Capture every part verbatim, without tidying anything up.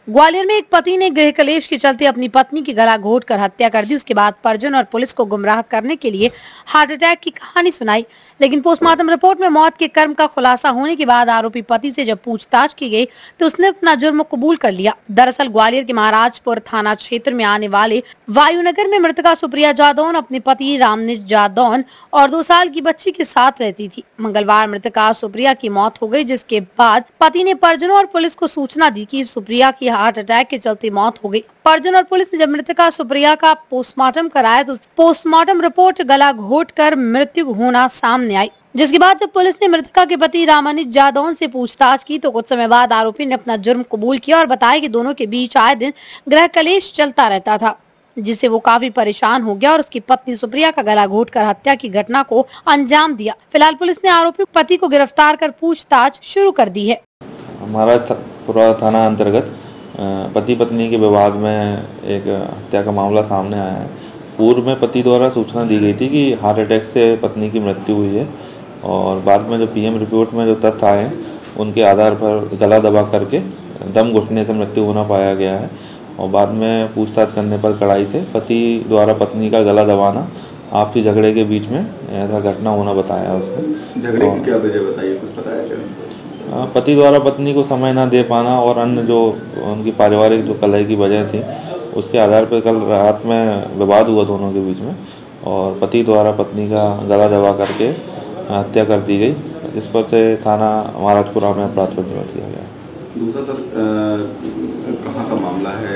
ग्वालियर में एक पति ने गृह कलेश के चलते अपनी पत्नी की गला घोंटकर हत्या कर दी। उसके बाद परिजन और पुलिस को गुमराह करने के लिए हार्ट अटैक की कहानी सुनाई, लेकिन पोस्टमार्टम रिपोर्ट में मौत के कर्म का खुलासा होने के बाद आरोपी पति से जब पूछताछ की गई तो उसने अपना जुर्म कबूल कर लिया। दरअसल ग्वालियर के महाराजपुर थाना क्षेत्र में आने वाले वायुनगर में मृतका सुप्रिया जादौन अपने पति रामनिज जादौन और दो साल की बच्ची के साथ रहती थी। मंगलवार मृतका सुप्रिया की मौत हो गई, जिसके बाद पति ने परिजनों और पुलिस को सूचना दी कि सुप्रिया की हार्ट अटैक के चलते मौत हो गई। परिजन और पुलिस ने जब मृतका सुप्रिया का पोस्टमार्टम कराया तो पोस्टमार्टम रिपोर्ट गला घोंटकर मृत्यु होना सामने आई, जिसके बाद जब पुलिस ने मृतका के पति रामानिज जादौन से पूछताछ की तो कुछ समय बाद आरोपी ने अपना जुर्म कबूल किया और बताया कि दोनों के बीच आए दिन गृह कलेश चलता रहता था, जिससे वो काफी परेशान हो गया और उसकी पत्नी सुप्रिया का गला घोंटकर हत्या की घटना को अंजाम दिया। फिलहाल पुलिस ने आरोपी पति को गिरफ्तार कर पूछताछ शुरू कर दी है। हमारा पूरा थाना अंतर्गत पति पत्नी के विवाद में एक हत्या का मामला सामने आया है। पूर्व में पति द्वारा सूचना दी गई थी कि हार्ट अटैक से पत्नी की मृत्यु हुई है और बाद में जो पीएम रिपोर्ट में जो तथ्य आए उनके आधार पर गला दबा करके दम घुटने से मृत्यु होना पाया गया है। और बाद में पूछताछ करने पर कड़ाई से पति द्वारा पत्नी का गला दबाना आपसी झगड़े के बीच में ऐसा घटना होना बताया उसने। झगड़े की क्या वजह बताइए, कुछ बताया क्या? पति द्वारा पत्नी को समय ना दे पाना और अन्य जो उनकी पारिवारिक जो कलह की वजह थी उसके आधार पर कल रात में विवाद हुआ दोनों के बीच में और पति द्वारा पत्नी का गला दबा करके हत्या कर दी गई, जिस पर से थाना महाराजपुरा में अपराध पंजीबद्ध किया गया। दूसरा सर, कहाँ का मामला है?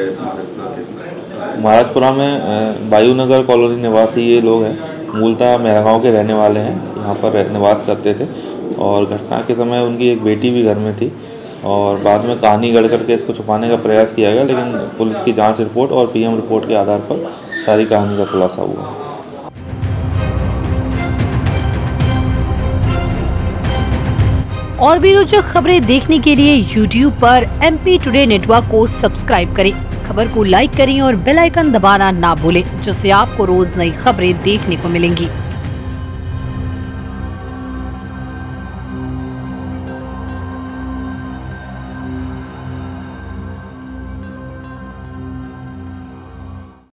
महाराजपुरा में वायुनगर कॉलोनी निवासी ये लोग हैं, मूलतः मेहरागांव के रहने वाले हैं, यहाँ पर निवास करते थे और घटना के समय उनकी एक बेटी भी घर में थी और बाद में कहानी गढ़ करके इसको छुपाने का प्रयास किया गया, लेकिन पुलिस की जांच रिपोर्ट और पीएम रिपोर्ट के आधार पर सारी कहानी का खुलासा हुआ। और भी रोचक खबरें देखने के लिए यूट्यूब पर एमपी टुडे नेटवर्क को सब्सक्राइब करें, खबर को लाइक करें और बेल आइकन दबाना ना भूलें, जिससे आपको रोज नई खबरें देखने को मिलेंगी।